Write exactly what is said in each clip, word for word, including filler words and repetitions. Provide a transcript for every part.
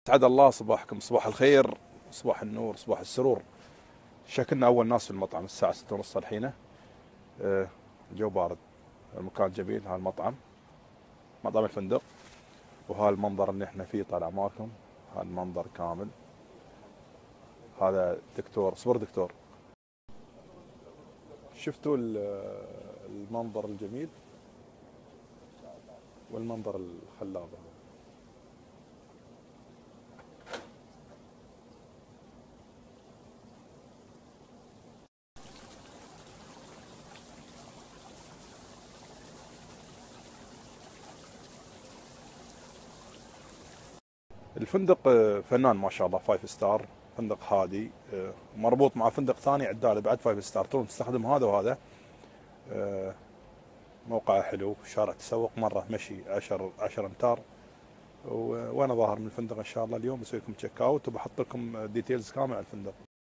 سعد الله صباحكم، صباح الخير، صباح النور، صباح السرور. شكلنا أول ناس في المطعم الساعة ستة ونص الحين. آه، الجو بارد، المكان جميل. هذا المطعم، مطعم الفندق، وهذا المنظر اللي احنا فيه طالع معكم. هذا المنظر كامل. هذا دكتور، صبر دكتور. شفتوا ال- المنظر الجميل والمنظر الخلاب. الفندق آه، فنان ما شاء الله، فايف ستار. فندق هادي، آه، مربوط مع فندق ثاني عداله بعد فايف ستار. تقدرون تستخدم هذا وهذا. آه، موقعه حلو، شارع تسوق مرة مشي عشر عشر امتار. و- وانا ظاهر من الفندق ان شاء الله اليوم بسوي لكم تشيك اوت وبحط لكم ديتيلز كامل على الفندق.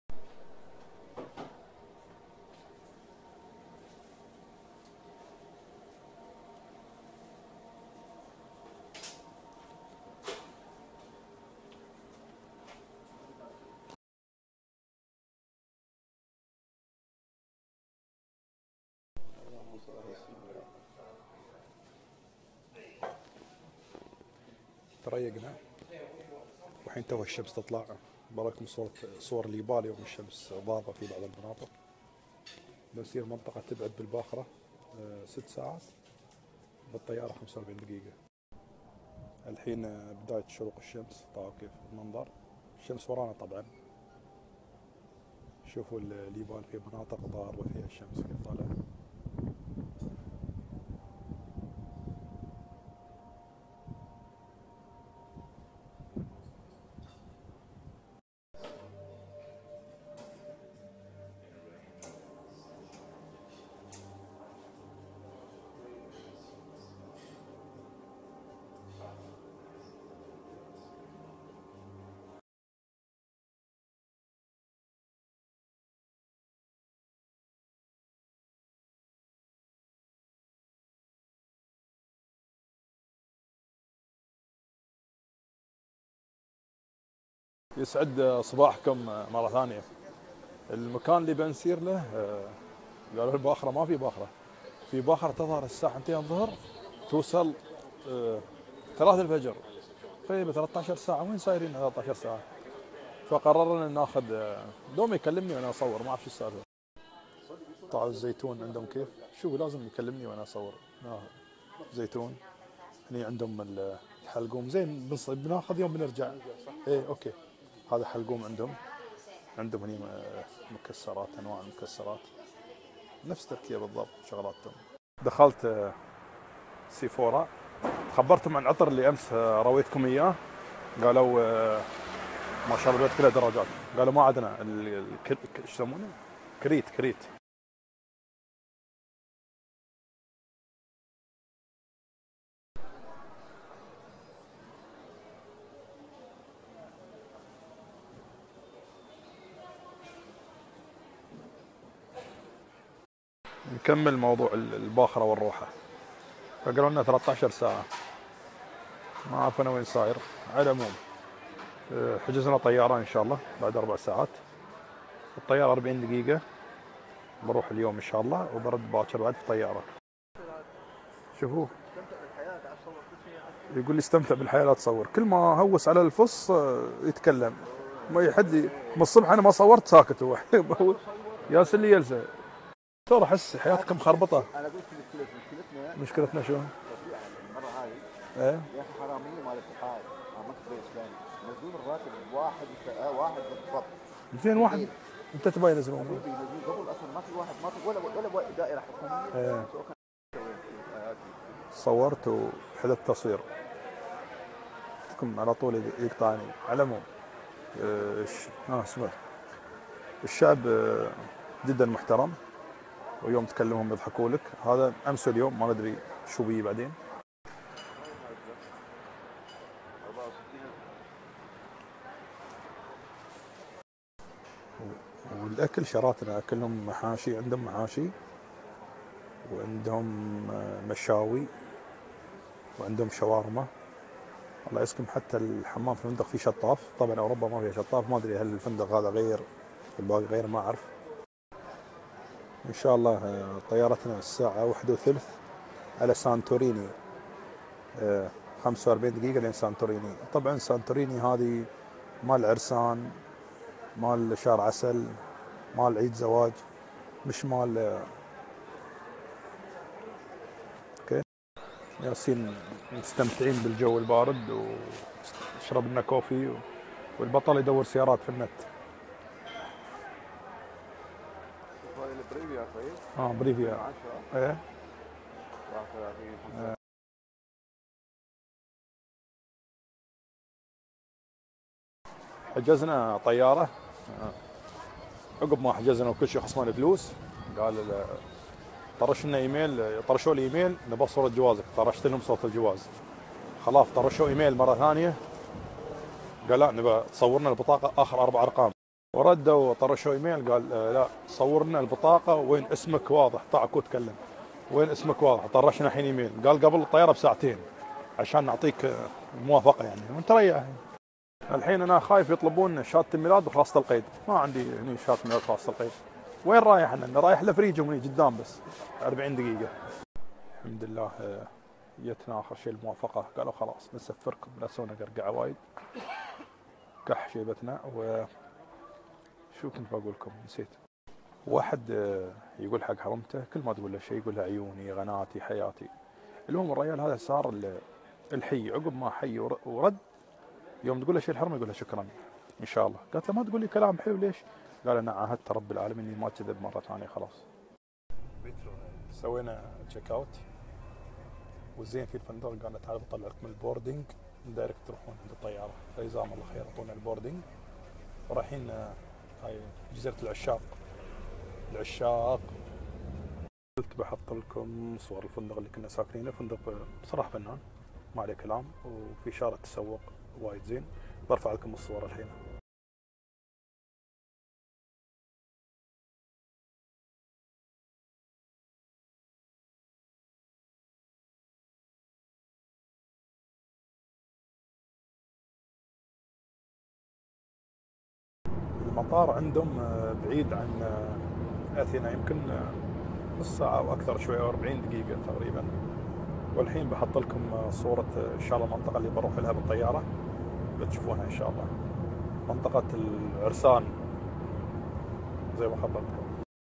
تريقنا والحين تو الشمس تطلع. براكم صور صور اليابال يوم الشمس ضاربة في بعض المناطق. بنصير منطقة تبعد بالباخرة آه، ست ساعات، بالطيارة خمسة وأربعين دقيقة. الحين آه، بداية شروق الشمس. طاف كيف المنظر، الشمس ورانا طبعا. شوفوا ال- اليابال في مناطق ضاربة فيها الشمس كيف طالعة. يسعد صباحكم مرة ثانية. المكان اللي بنسير له آه، قالوا الباخرة ما في باخرة. في باخرة تظهر الساعة اثنتين الظهر، توصل آه، ثلاثة الفجر. طيب ثلاثة عشر ساعة وين سايرين ثلاثة عشر ساعة؟ فقررنا ان ناخذ آه، دوم يكلمني وانا اصور، ما اعرف شو السالفة. قطع الزيتون عندهم كيف؟ شوف لازم يكلمني وانا اصور. ناخذ زيتون. هني عندهم ال- الحلقوم زين، بنص- بناخذ يوم بنرجع. ايه اوكي. هذا حلقوم عندهم. عندهم هني آه، مكسرات، انواع المكسرات نفس تركيا بالضبط شغلاتهم. دخلت آه، سيفورا، خبرتهم عن العطر اللي امس آه، رويتكم اياه. قالوا آه، ما شاء الله البيت كله دراجات. قالوا ما عندنا ال- ال- ك- ك- ايش يسمونه؟ كريت كريت. نكمل موضوع ال- الباخره والروحه. فقالوا لنا ثلاثة عشر ساعه، ما اعرف انا وين صاير. على العموم آه، حجزنا طياره ان شاء الله بعد اربع ساعات. الطياره أربعين دقيقه. بروح اليوم ان شاء الله وبرد باكر بعد في طياره. شوفوا، يقول لي استمتع بالحياه لا تصور. كل ما هوس على الفص آه، يتكلم. ما حد من الصبح انا ما صورت ساكت هو. ياسر لي يلزق. ترى احس حياتكم مخربطه. انا قلت مشكلة مشكلتنا مشكلتنا شو؟ يعني المره هذه ايه يا اخي حراميه مال الاتحاد مكتب الاسلامي ينزلون الراتب واحد آه، واحد بالضبط. زين واحد. بالليل انت تبغى ينزلون؟ حبيبي ينزلون قبل اصلا ما في واحد ما في ولا ولا دائره حكوميه. ايه. سواء كان صورت وحذفت تصوير. كم على طول يقطعني. على العموم آه، الش- اه سمعت. الشعب آه، جدا محترم، ويوم تكلمهم يضحكوا لك. هذا امس اليوم ما ندري شو بيه بعدين. والاكل شراتنا اكلهم محاشي، عندهم محاشي وعندهم آه، مشاوي وعندهم شاورما. الله يسلم. حتى الحمام في الفندق فيه شطاف، طبعا اوروبا ما فيها شطاف، ما ادري هل الفندق هذا غير الباقي غير، ما اعرف. ان شاء الله آه، طيارتنا الساعة واحدة وثلث على سانتوريني، آه، خمسة وأربعين دقيقة لين سانتوريني. طبعا سانتوريني هذه مال عرسان، مال شهر عسل، مال عيد زواج، مش مال آه، اوكي. ياسين مستمتعين بالجو البارد وشرب لنا كوفي، والبطل يدور سيارات في النت. هذه البريفيا طيب؟ اه بريفيا. عشرة ايه واحد وثلاثين. حجزنا طيارة، عقب ما حجزنا وكل شيء خصمنا فلوس، قال ال- طرش لنا ايميل، طرشوا لي ايميل نبغى صورة جوازك، طرشت لهم صورة الجواز. خلاص طرشوا ايميل مرة ثانية، قال لا نبغى تصورنا البطاقة اخر اربع ارقام. وردوا طرشوا ايميل قال آه لا صورنا البطاقة وين اسمك واضح، طاعك وتكلم وين اسمك واضح. طرشنا الحين ايميل قال قبل الطيارة بساعتين عشان نعطيك آه، موافقة يعني وانت ريح. الحين انا خايف يطلبون شهاده الميلاد وخلاصه القيد، ما عندي هني شهاده ميلاد وخلاصه القيد. وين رايح انا؟ أنا رايح لفريجهم هني قدام بس أربعين دقيقه. الحمد لله آه، جتنا اخر شيء الموافقه، قالوا خلاص بنسفركم لا تسوون قرقعه وايد. كح شيبتنا. وشو كنت بقول لكم نسيت. واحد آه، يقول حق حرمته كل ما تقول له شيء يقول له عيوني غناتي حياتي. المهم الرجال هذا صار ال- الحي، عقب ما حي ور- ورد يوم تقول له شيء الحرمه يقول له شكرا ان شاء الله. قالت له ما تقول لي كلام حلو ليش؟ قال انا عاهدت رب العالمين اني ما اكذب مره ثانيه خلاص. سوينا تشيك اوت، والزين في الفندق قال له تعال بطلعك من البوردنج دايركت تروحون عند الطياره، فجزاهم الله خير اعطونا البوردنج. ورايحين آه، هاي جزيره العشاق. العشاق قلت بحط لكم صور الفندق اللي كنا ساكنينه، فندق آه، بصراحه فنان ما عليه كلام، وفي شارع تسوق وايد زين. برفع لكم الصور الحين. المطار عندهم آه، بعيد عن آه، اثينا، يمكن آه، نص ساعة او اكثر شوي او أربعين دقيقة تقريبا. والحين بحط لكم آه، صورة آه، ان شاء الله المنطقة اللي بروح لها بالطيارة بتشوفونها ان شاء الله. منطقة العرسان زي ما خبرتكم.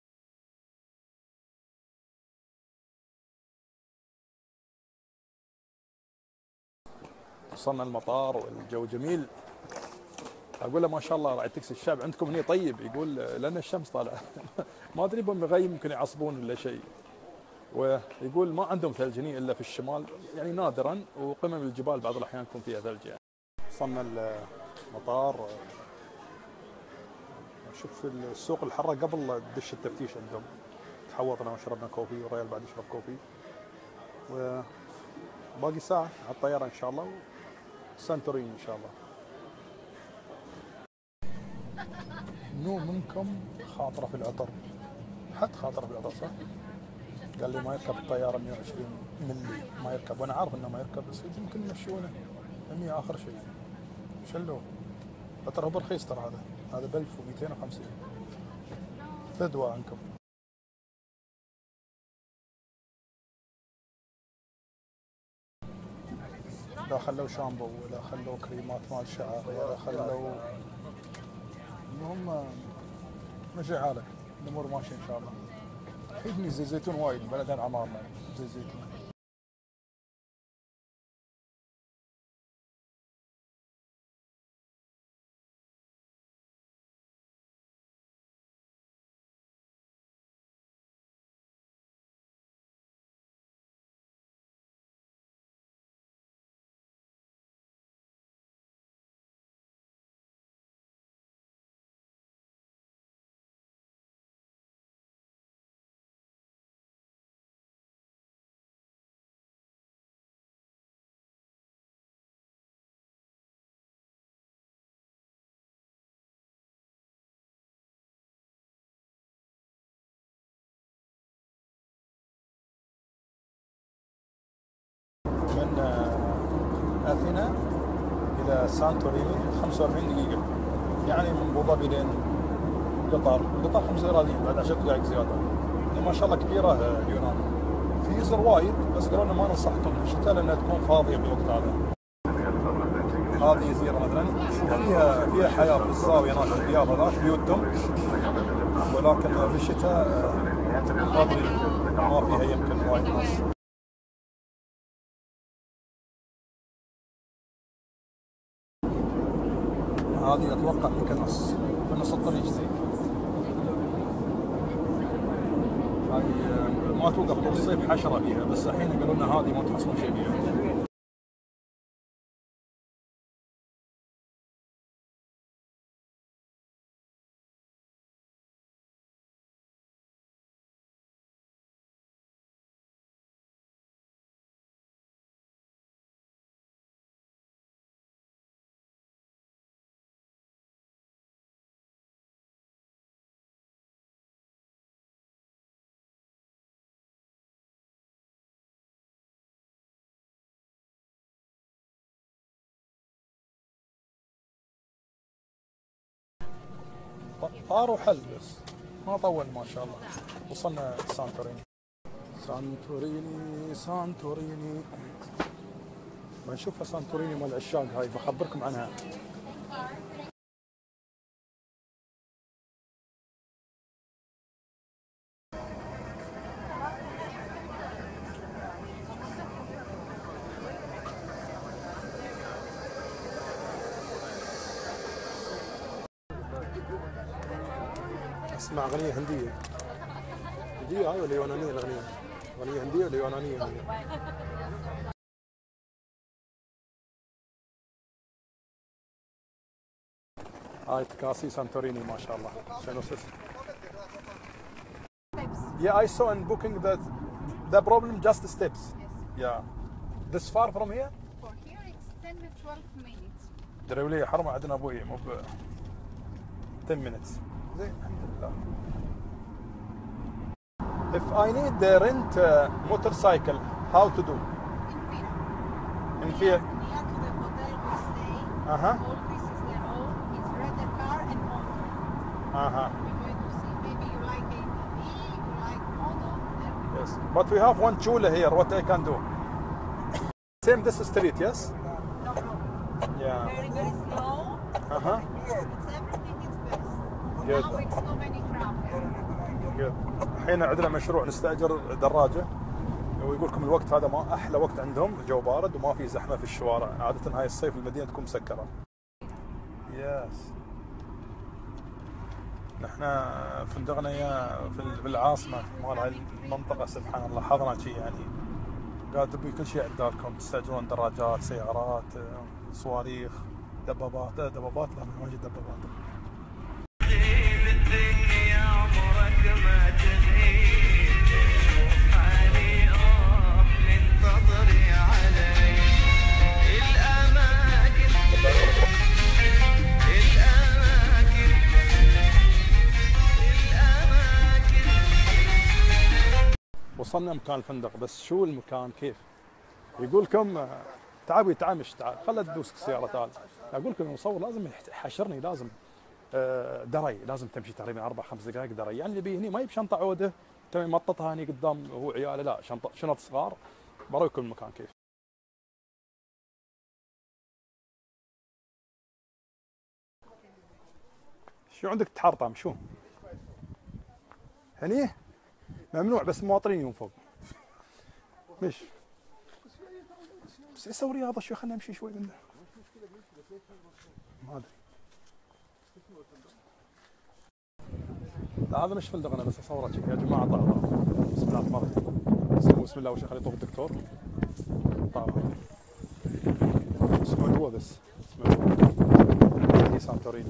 وصلنا المطار والجو جميل. اقول له ما شاء الله راعي تاكسي الشعب عندكم هنا طيب، يقول آه، لان الشمس طالعة ما ادري بهم غيم يمكن يعصبون ولا شيء. ويقول ما عندهم ثلج هني الا في الشمال يعني نادرا، وقمم الجبال بعض الاحيان يكون فيها ثلج يعني. وصلنا المطار، شوف السوق الحرة قبل دش التفتيش عندهم. تحوطنا وشربنا كوفي وريال بعد يشرب كوفي. وباقي ساعة على الطيارة ان شاء الله، سانتوريني ان شاء الله. منو منكم خاطرة في العطر؟ حد خاطرة في العطر صح؟ قال لي ما يركب الطيارة مئة وعشرين ملي ما يركب، وانا عارف انه ما يركب بس يمكن يمشونه مئة اخر شيء. شلوه العطر هو برخيص ترى، هذا هذا ب ألف ومئتين وخمسين. فدوى عنكم. لا خلوا شامبو ولا خلوا كريمات مال شعر ولا خلوا. المهم مشي حالك، الامور ماشيه ان شاء الله. يجني زيت زيتون وايد بلدان عمارنا زيت زيتون. من آه، اثينا الى سانتوريني خمسة وأربعين دقيقه، يعني من ابو ظبي لين قطر، قطر خمس ايرادين بعد عشر دقائق زياده. يعني ما شاء الله كبيره اليونان. في يزر وايد بس قالوا لنا ما ننصحكم بالشتاء لانها تكون فاضيه بالوقت هذا. هذه جزيره مثلا فيها فيها حياه في الزاويه هناك البياض هذاك بيوتهم، ولكن في الشتاء فاضيه ما فيها يمكن وايد ناس. هذه اتوقع ميكونوس في نص الطريق زي هذه ما توقف طول الصيف حشره بيها، بس الحين قالوا لنا هذه ما تحصلون شيء بيها. طار وحل بس ما طول ما شاء الله. وصلنا سانتوريني. سانتوريني سانتوريني بنشوفها سانتوريني مال العشاق، هاي بخبركم عنها. اسمع اغنيه هنديه. هنديه هاي ولا يونانيه الاغنيه؟ اغنيه هنديه ولا يونانيه هاي؟ هاي تكاسي سانتوريني ما شاء الله. شنو اسمه؟ Yeah, I saw in booking that the problem just steps. Yeah. This far from here? For here it's ten to twelve minutes. دروا لي حرمه عندنا ابوي مو ب ten minutes. زين الحمد لله. If I need the rent uh, motorcycle, how to do? In In Fiat. Fiat. Near to the hotel we stay. Uh huh. All this is their own. It's rent a car and motor. Uh huh. We're going to see. Maybe you like A T V, you like motor. Then Yes. But we have one chula here. What I can do? Same this street, yes? no problem. Yeah. Very very slow. Uh huh. It's everything is best. Good. Now it's no many traffic. Good. الحين عندنا مشروع نستأجر دراجة، ويقول لكم الوقت هذا ما أحلى وقت عندهم، الجو بارد وما في زحمة في الشوارع، عادة هاي الصيف المدينة تكون مسكرة. يس. نحن فندقنا يا في بالعاصمة مال هاي المنطقة سبحان الله حظنا شيء يعني. قال تبي كل شيء عندكم، تستأجرون دراجات، سيارات، صواريخ، دبابات، دبابات لا ما جد دبابات. وصلنا مكان الفندق، بس شو المكان كيف؟ يقول لكم تعالوا يتعامش تعال خلت تدوس السياره تعال. اقول لكم المصور لازم يحشرني، لازم دري، لازم تمشي تقريبا اربع خمس دقائق دري، يعني اللي بيه هني ما يب شنطه عوده تم يمططها هني قدام هو عياله، لا شنطه شنط صغار. برويكم المكان كيف. شو عندك تحرطم شو؟ هني ممنوع بس المواطنين يوم فوق. مش بس يسوي رياضه شوي، خلينا نمشي شوي منه. ما ادري. لا هذا مش فندقنا بس اصوره يا جماعه. طلع بسم الله الرحمن الرحيم. بسم الله وش خليه يطوف الدكتور. طلع اسمه هو بس اسمه سانتوريني.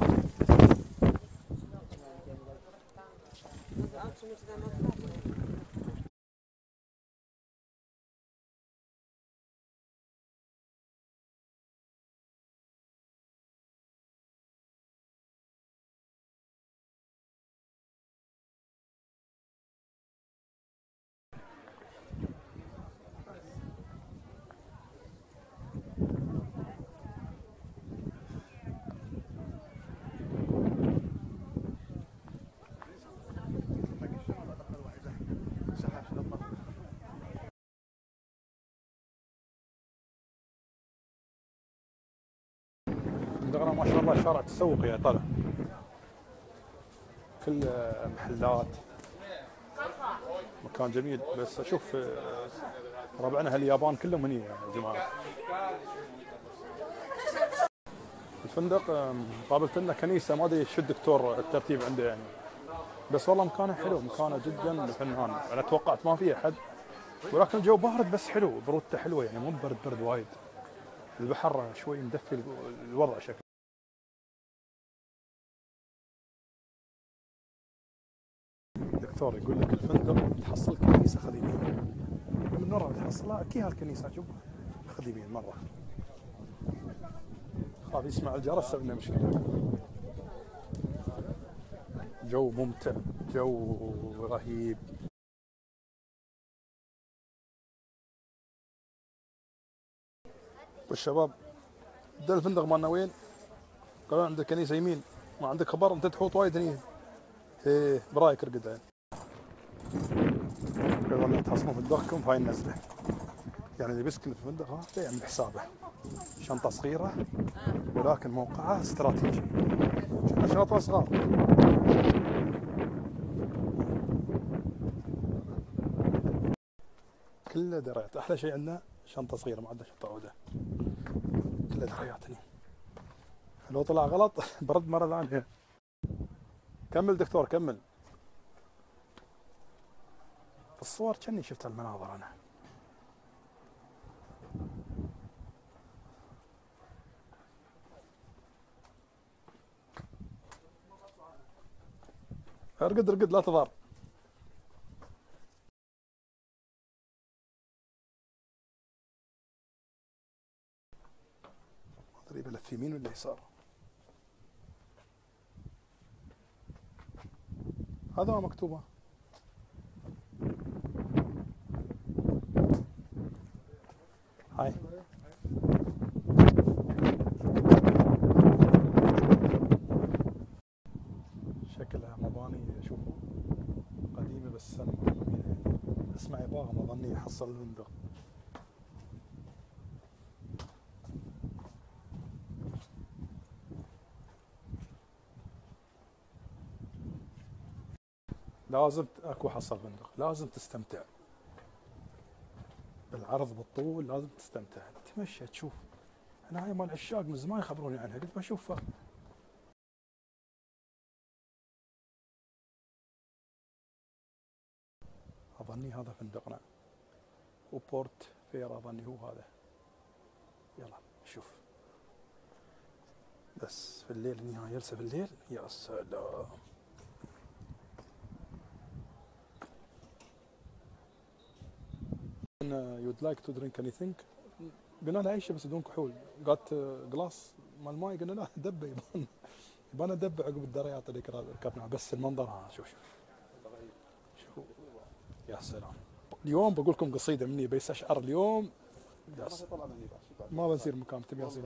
ما شاء الله شارع تسوق يا طلع، كل محلات، مكان جميل. بس اشوف آه، ربعنا هاليابان كلهم هني يا جماعه. الفندق آه، قابلت لنا كنيسه، ما ادري شو الدكتور الترتيب عنده يعني، بس والله مكانه حلو، مكانه جدا فنان. انا توقعت ما فيه احد، ولكن الجو بارد بس حلو، برودته حلوه يعني، مو برد برد وايد. البحر شوي مدفي الوضع شكله. دكتور يقول لك الفندق تحصل كنيسه خديمين، من ورا تحصلها اكيد هالكنيسه، شوف خديمين مره. خاف يسمع الجرس سوي لنا مشكله. جو ممتع، جو رهيب. والشباب ده الفندق مالنا وين؟ قالوا عندك كنيسه يمين، ما عندك خبر انت تحوط وايد هني. ايه برايك ارقد قالوا تحصلون فندقكم في هاي النزله، يعني اللي بيسكن في الفندق هذا يعمل حسابه، شنطه صغيره ولكن موقعها استراتيجي، شنطه صغار. كله دريات، احلى شيء عندنا شنطه صغيره، ما عندنا شنطه عوده، كله دريات هني. لو طلع غلط برد مره ثانيه. كمل دكتور كمل. في الصور كني شفت المناظر انا. ارقد ارقد لا تضار. ما ادري بلف يمين ولا يسار. هذا ما مكتوبه. هاي شكلها مباني اشوفه قديمه بس انا ما جميله، اسمع يباغى ما ظني يحصل الفندق. لازم اكو حصل فندق، لازم تستمتع بالعرض بالطول، لازم تستمتع تمشى تشوف. انا هاي مال عشاق من زمان يخبروني عنها، قلت بشوفها. اظني هذا فندقنا، وبورت فير اظني هو هذا. يلا شوف، بس في الليل النهاية جلسة في الليل يا سلام. you'd like to drink anything؟ قلنا له اي شيء بس بدون كحول. قالت جلاس مال ماي، قلنا لا دبه يبان، يبان ادبه عقب الدريات اللي ركبناها. بس المنظر ها شوف شوف شوف يا سلام. اليوم بقول لكم قصيده مني بيستشعر اليوم. يس. ما بنصير مكان تبي اصير.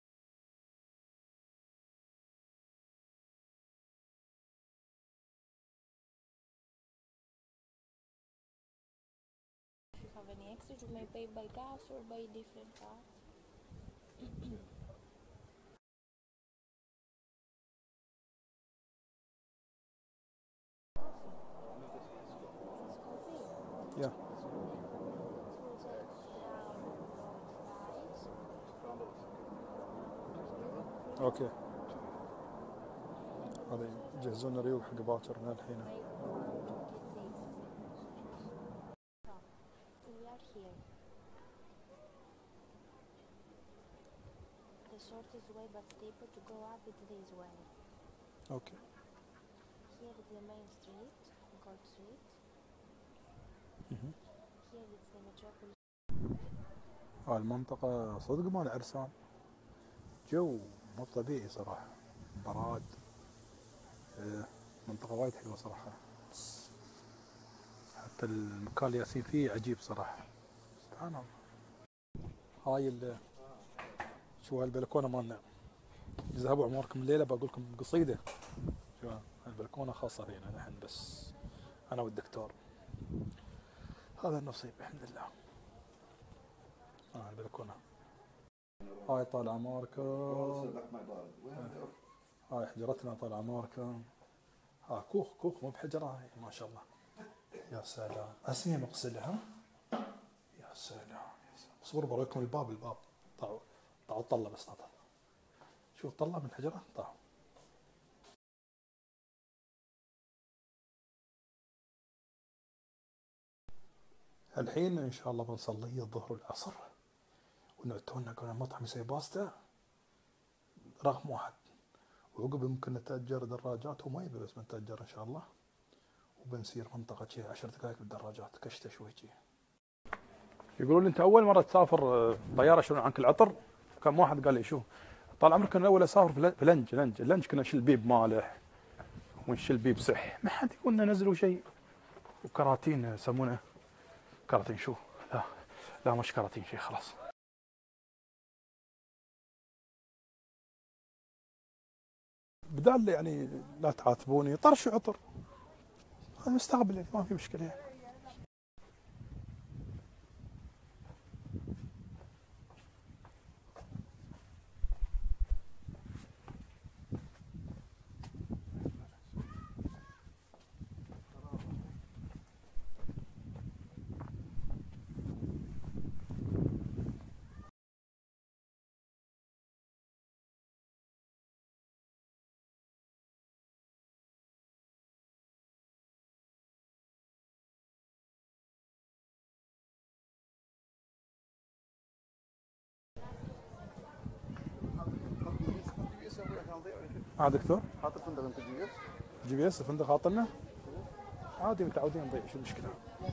If you have any extra, you may pay by cash or by different card. Yeah. اوكي. هذا يجهزون الريوق حق باكر من الحين. We are here. The shortest way but steeper to go up is this way. اوكي. Here is the main street, Gold Street. مهم. Here is the metropolis. هاي المنطقة صدق مال عرسان، جو مو طبيعي صراحة، براد. آه، منطقة وايد حلوة صراحة، حتى المكان اللي ياسين فيه عجيب صراحة، سبحان الله. هاي ال شو هالبلكونة مالنا، اذهبوا عمركم الليلة بقول لكم قصيدة. شو البلكونة خاصة فينا نحن بس، أنا والدكتور. هذا النصيب الحمد لله. آه البلكونة. هاي طالعة ماركة. سبك ما بارد وين هاي حجرتنا طالعة ماركة. ها كوخ كوخ مو بحجرة هاي ما شاء الله. يا سلام اسمية مغسلة ها. يا سلام اصبر بوريكم الباب الباب. طلعوا طلعوا طلة بس طلع. شوف طلع من حجرة طلع. الحين ان شاء الله بنصلي الظهر والعصر ونعتونا كنا مطعم يسوي باستا رقم واحد، وعقب يمكن نتأجر دراجات وما يبي بس بنتأجر ان شاء الله، وبنسير منطقة شي عشر دقائق بالدراجات كشتة شوي شي. يقولون لي انت اول مرة تسافر طيارة شلون عنك العطر؟ كم واحد قال لي شو طال عمرك انا اول اسافر في لنج لنج اللنج كنا نشيل بيب مالح ونشيل بيب صح، ما حد يقول لنا نزلوا شيء. وكراتين يسمونه كراتين شو؟ لا لا مش كراتين شيء خلاص. بدال يعني لا تعاتبوني طرشوا عطر هذا مستقبل يعني ما في مشكلة يعني. ها دكتور حاط الفندق انت جي اس؟ جي بي اس الفندق حاطلنا عادي متعودين نضيع شو المشكلة.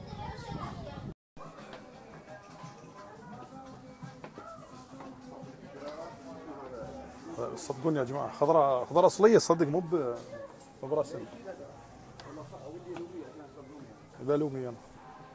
صدقوني يا جماعة خضرة خضرة أصلية صدق مو ب مو برسم. إذا لومي أنا.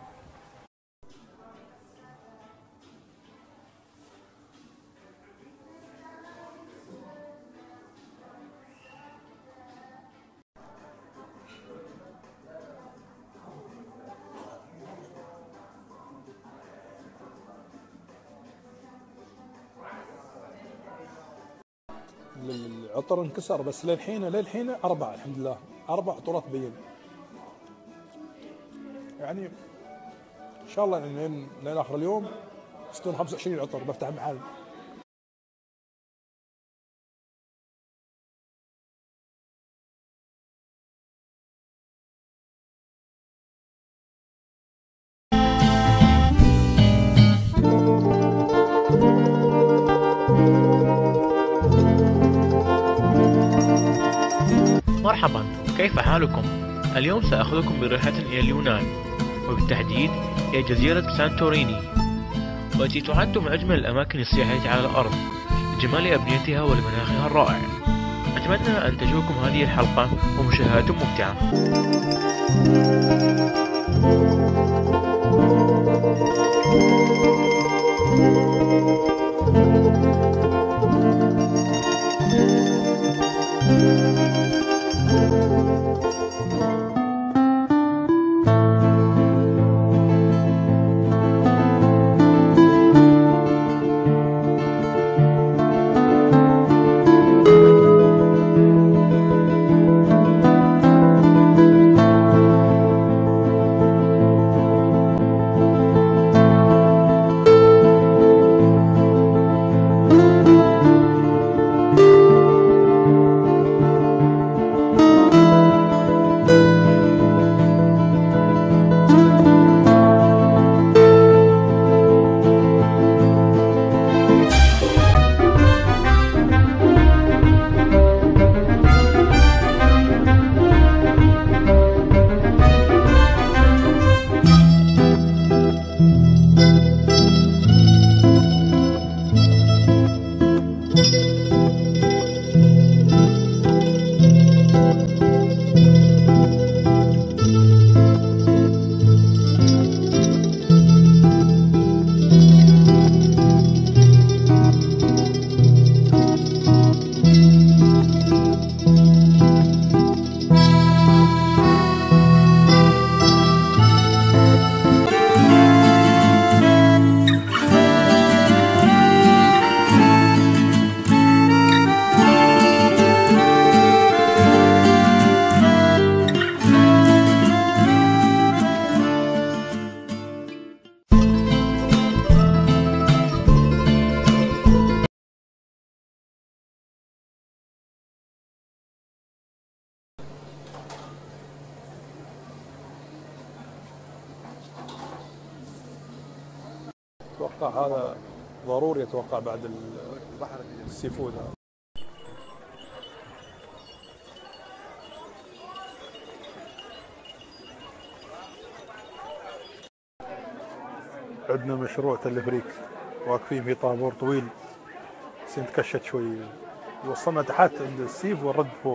العطر انكسر بس للحين للحين أربعة الحمد لله أربع عطورات بين يعني إن شاء الله لين لين آخر اليوم يصيرون خمسة وعشرين عطر بفتح محل. مرحبا، كيف حالكم؟ اليوم سأخذكم برحلة إلى اليونان، وبالتحديد إلى جزيرة سانتوريني، والتي تعد من أجمل الأماكن السياحية على الأرض لجمال أبنيتها ولمناخها الرائع. أتمنى أن تعجبكم هذه الحلقة ومشاهدة ممتعة. اتوقع هذا ضروري، اتوقع بعد البحر السي فود هذا. عندنا مشروع تلفريك واقفين في طابور طويل، بس نتكشت شوي، وصلنا تحت عند السيف ونرد فوق.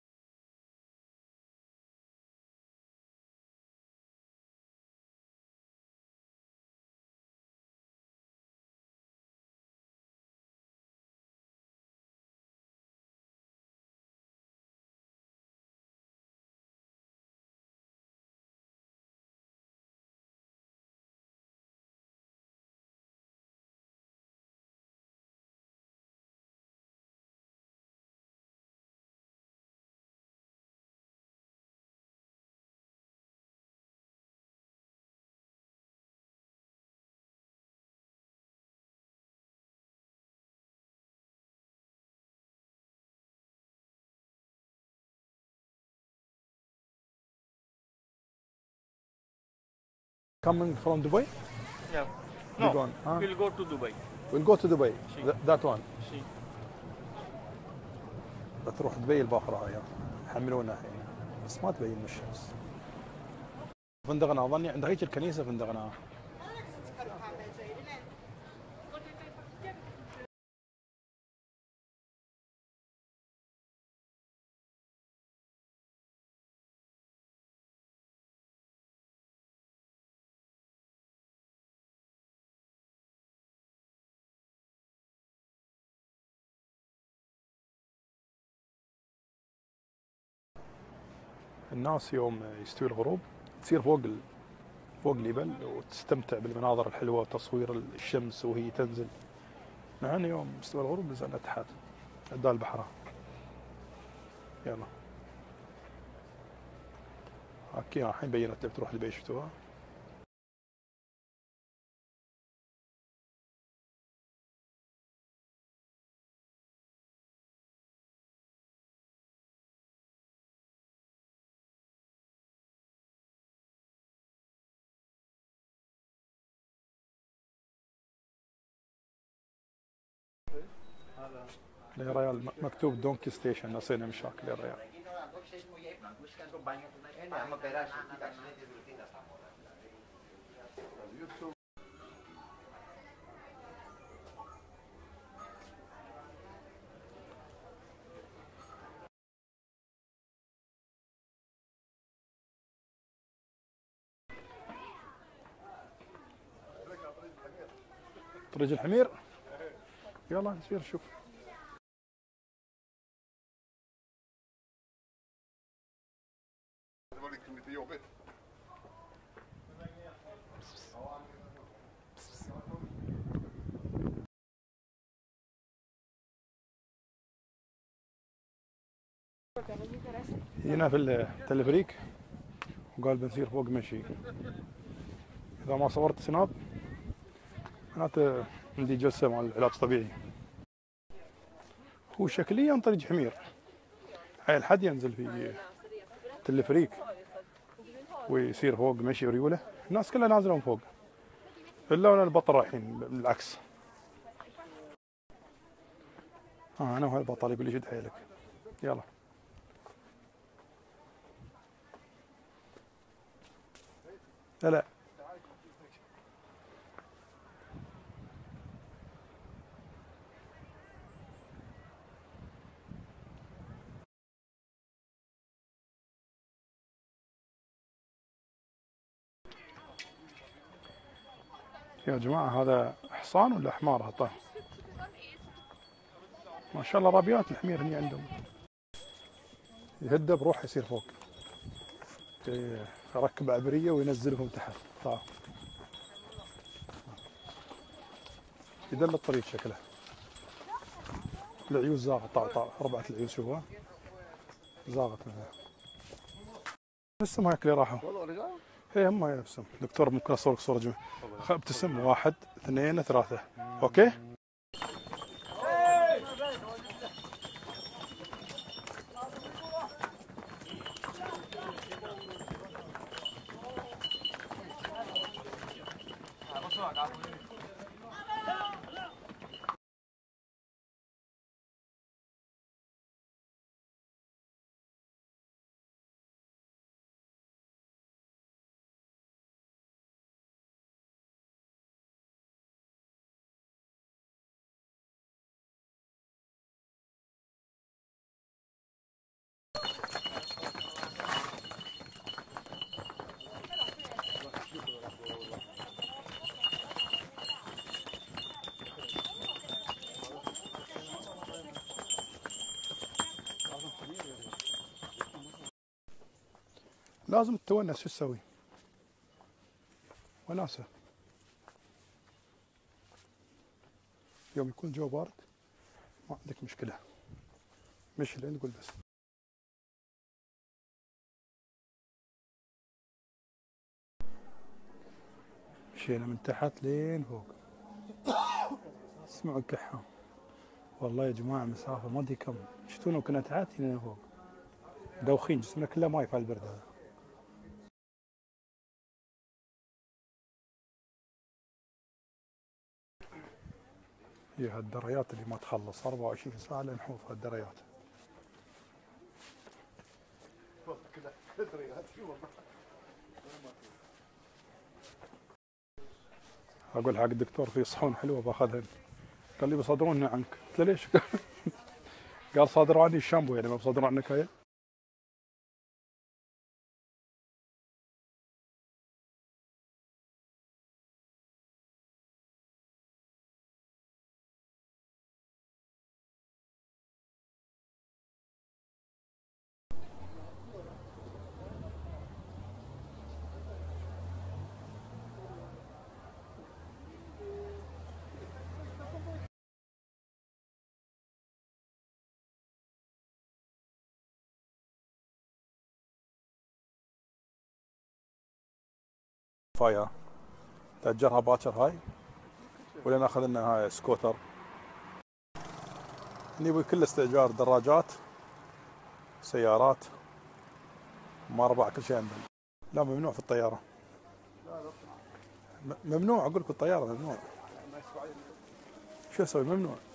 Coming from Dubai? Yeah. You No, gone, huh? we'll go to Dubai. We'll go to Dubai. She- Th- that one. See. بتروح دبي الباخرة هاي يحملونها الحين، بس ما تبين من الشمس. فندقنا اظني عند هيك الكنيسة فندقنا. الناس يوم يستوي الغروب تصير فوق ال... فوق الجبل وتستمتع بالمناظر الحلوة وتصوير الشمس وهي تنزل. نحن يوم يستوي الغروب نزلنا تحت عدال البحر. يلا اوكي الحين بينت لك تروح دبي، شفتوها؟ لريال مكتوب دونكي ستيشن، نسينا مشاكل لريال. طريق الحمير، يلا نسير نشوف. هنا في التلفريك وقال بنسير فوق مشي. إذا ما صورت سناب معناته عندي جلسة مع العلاج الطبيعي. هو شكليا طريق حمير، هاي الحد ينزل في تلفريك ويصير فوق مشي وريوله، الناس كلها نازله من فوق الا انا البطل رايحين بالعكس. اه انا وهاي البطل يقول لي شد حيلك يلا. لا لا يا جماعة هذا حصان ولا حمار هطاه؟ ما شاء الله رابيات الحمير هني عندهم. يهدى بروح يصير فوق، يركب عبرية وينزلهم تحت. طاع يدل الطريق شكله. العيوز زاغت، طاع طاع ربعة العيوز شوفها زاغت منها. نفسهم هيك اللي راحوا. ايه هم نفسهم. دكتور ممكن اصور لك صورة جميلة. ابتسم، واحد اثنين ثلاثة، اوكي؟ لازم تتونس، شو تسوي؟ وناسة. يوم يكون جو بارد ما عندك مشكلة، مشي لين تقول بس. مشينا من تحت لين فوق، اسمعوا الكحة. والله يا جماعة مسافة ما ادري كم، شفتونا وكنا تحت هنا فوق دوخين، جسمنا كله ماي في البرد هذا. هي هالدريات اللي ما تخلص أربعة وعشرين ساعة لنحوف هالدريات. اقول حق الدكتور في صحون حلوه باخذها، قال لي بيصادرونها عنك، قلت له ليش؟ قال صادروا عني الشامبو، يعني ما بصادروا عنك هاي؟ فايا تأجرها باكر هاي ولا ناخذ لنا هاي سكوتر؟ نبي كل استئجار دراجات سيارات ما ربع كل شيء عندنا. لا ممنوع في الطيارة، ممنوع اقول لك الطيارة ممنوع. شو اسوي؟ ممنوع.